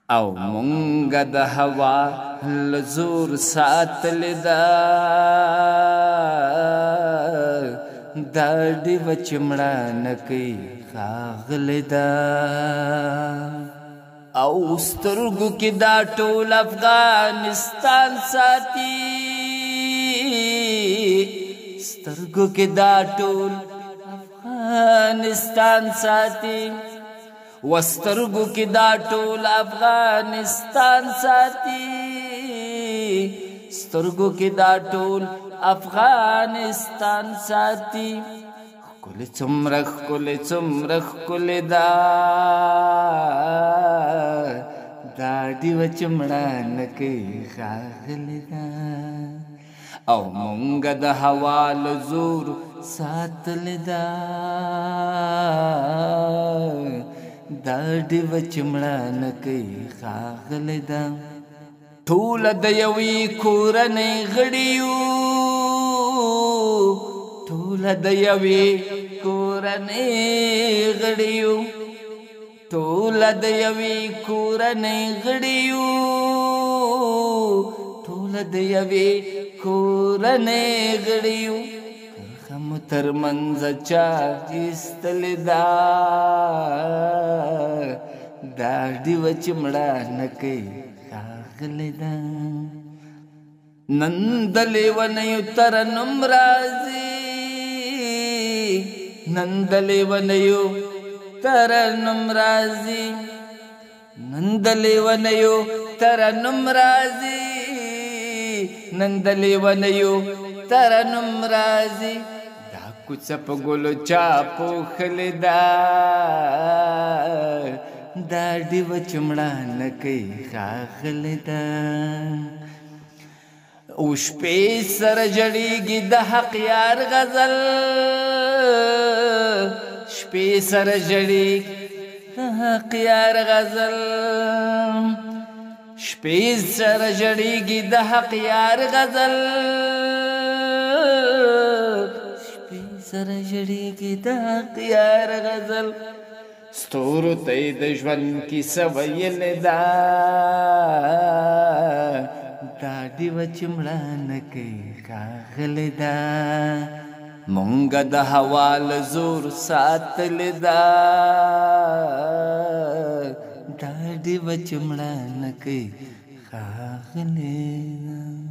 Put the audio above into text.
او مونږه د هوا له زور ساتلې ده دا ډیوه چې مړه نه کوي ښاغلې ده او سترګو کې دا ټول افغانستان ساتي سترګو کې دا ټول افغانستان ساتي وسترګو کې دا ټول افغانستان ساتي سترګو کې دا ټول افغانستان ساتي ښکلې څومره ښکلې څومره ښکلې ده دا ډیوه چې مړه نه کوي ښاغلې ده او مونږه د هوا له زور ساتلې ده دا ډیوه چې مړه نه کوي ښاغلې ده ټوله د یوې کورنۍ غړي یو ټوله د یوې کورنۍ غړي یو ټوله د یوې کورنۍ غړي یو ټوله د یوې کورنۍ غړي یو کرښه مو تر منځه چا ایستلې ده دا ډیوه چې مړه نه کوي ښاغلې ده نن د لیونیو ترنم راځي نن د لیونیو ترنم راځي نن د لیونیو ترنم راځي نن د لیونیو ترنم راځي دا کوڅه په ګلو چا پوښلې ده دا ډیوه چې مړه نه کوي ښاغلې ده او شپې سره ژړېږي د حق یار غزل شپې سره ژړېږي د حق یار غزل شپې سره ژړېږي د حق یار غزل شپې سره ژړېږي د حق یار غزل ستورو ته یې د ژوند کیسه ویلې ده دا ډیوه چې مړه نه کوي ښاغلې ده مونږه د هوا له زور ساتلې ده دا ډیوه چې مړه نه کوي ښاغلې ده